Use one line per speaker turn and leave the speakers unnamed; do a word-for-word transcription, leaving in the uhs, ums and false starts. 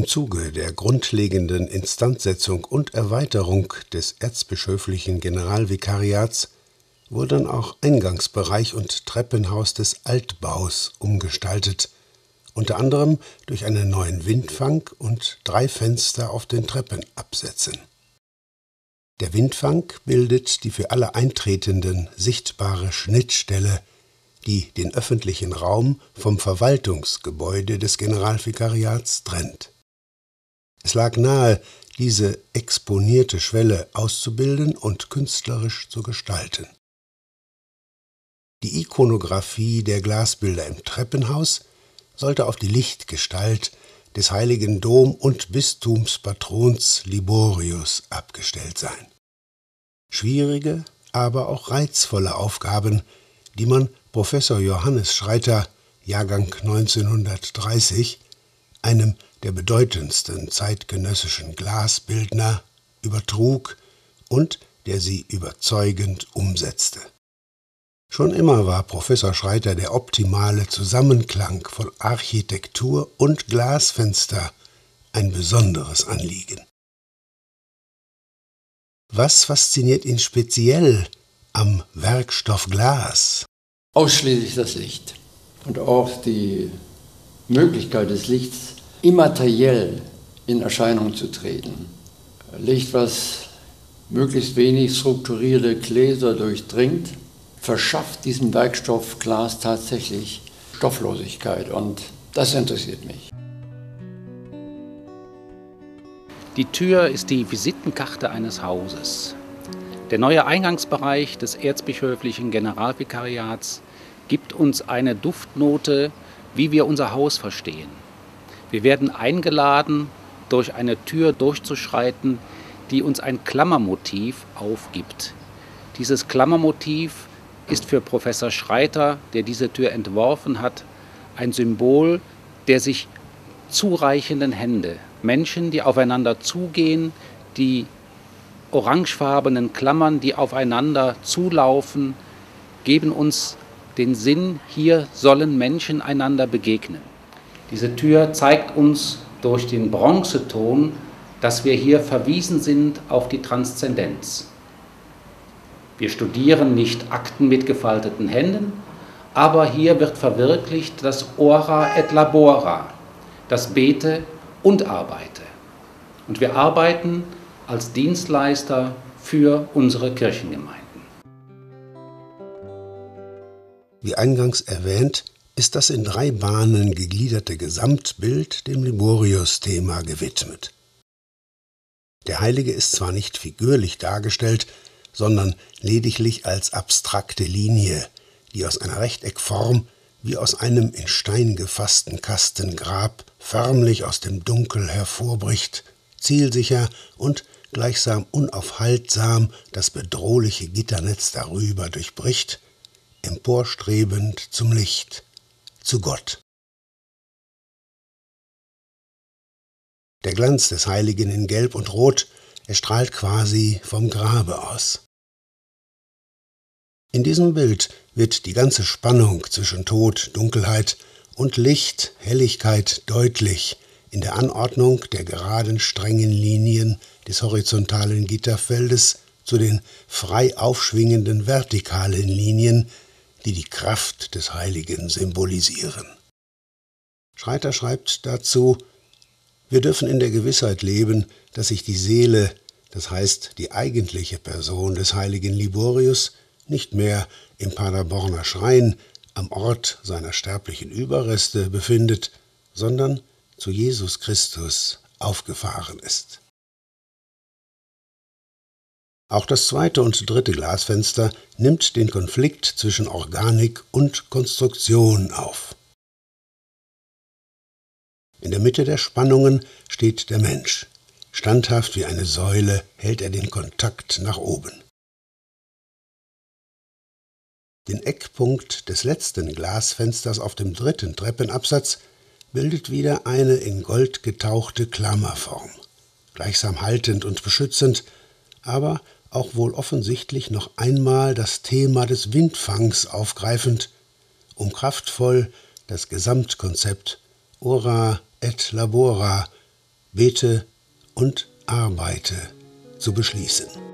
Im Zuge der grundlegenden Instandsetzung und Erweiterung des erzbischöflichen Generalvikariats wurden auch Eingangsbereich und Treppenhaus des Altbaus umgestaltet, unter anderem durch einen neuen Windfang und drei Fenster auf den Treppenabsätzen. Der Windfang bildet die für alle Eintretenden sichtbare Schnittstelle, die den öffentlichen Raum vom Verwaltungsgebäude des Generalvikariats trennt. Es lag nahe, diese exponierte Schwelle auszubilden und künstlerisch zu gestalten. Die Ikonographie der Glasbilder im Treppenhaus sollte auf die Lichtgestalt des heiligen Dom- und Bistumspatrons Liborius abgestellt sein. Schwierige, aber auch reizvolle Aufgaben, die man Professor Johannes Schreiter, Jahrgang neunzehnhundertdreißig, einem der bedeutendsten zeitgenössischen Glasbildner, übertrug und der sie überzeugend umsetzte. Schon immer war Professor Schreiter der optimale Zusammenklang von Architektur und Glasfenster ein besonderes Anliegen. Was fasziniert ihn speziell am Werkstoff Glas?
Ausschließlich das Licht und auch die Möglichkeit des Lichts, immateriell in Erscheinung zu treten. Licht, was möglichst wenig strukturierte Gläser durchdringt, verschafft diesem Werkstoff Glas tatsächlich Stofflosigkeit, und das interessiert mich.
Die Tür ist die Visitenkarte eines Hauses. Der neue Eingangsbereich des erzbischöflichen Generalvikariats gibt uns eine Duftnote, wie wir unser Haus verstehen. Wir werden eingeladen, durch eine Tür durchzuschreiten, die uns ein Klammermotiv aufgibt. Dieses Klammermotiv ist für Professor Schreiter, der diese Tür entworfen hat, ein Symbol der sich zureichenden Hände. Menschen, die aufeinander zugehen, die orangefarbenen Klammern, die aufeinander zulaufen, geben uns den Sinn, hier sollen Menschen einander begegnen. Diese Tür zeigt uns durch den Bronzeton, dass wir hier verwiesen sind auf die Transzendenz. Wir studieren nicht Akten mit gefalteten Händen, aber hier wird verwirklicht das Ora et Labora, das Bete und Arbeite. Und wir arbeiten als Dienstleister für unsere Kirchengemeinden.
Wie eingangs erwähnt, ist das in drei Bahnen gegliederte Gesamtbild dem Liborius-Thema gewidmet. Der Heilige ist zwar nicht figürlich dargestellt, sondern lediglich als abstrakte Linie, die aus einer Rechteckform wie aus einem in Stein gefassten Kastengrab förmlich aus dem Dunkel hervorbricht, zielsicher und gleichsam unaufhaltsam das bedrohliche Gitternetz darüber durchbricht, emporstrebend zum Licht, zu Gott. Der Glanz des Heiligen in Gelb und Rot erstrahlt quasi vom Grabe aus. In diesem Bild wird die ganze Spannung zwischen Tod, Dunkelheit und Licht, Helligkeit deutlich in der Anordnung der geraden, strengen Linien des horizontalen Gitterfeldes zu den frei aufschwingenden vertikalen Linien, die die Kraft des Heiligen symbolisieren. Schreiter schreibt dazu: Wir dürfen in der Gewissheit leben, dass sich die Seele, das heißt die eigentliche Person des heiligen Liborius, nicht mehr im Paderborner Schrein am Ort seiner sterblichen Überreste befindet, sondern zu Jesus Christus aufgefahren ist. Auch das zweite und dritte Glasfenster nimmt den Konflikt zwischen Organik und Konstruktion auf. In der Mitte der Spannungen steht der Mensch. Standhaft wie eine Säule hält er den Kontakt nach oben. Den Eckpunkt des letzten Glasfensters auf dem dritten Treppenabsatz bildet wieder eine in Gold getauchte Klammerform, gleichsam haltend und beschützend, aber auch wohl offensichtlich noch einmal das Thema des Windfangs aufgreifend, um kraftvoll das Gesamtkonzept Ora et Labora bete und arbeite zu beschließen.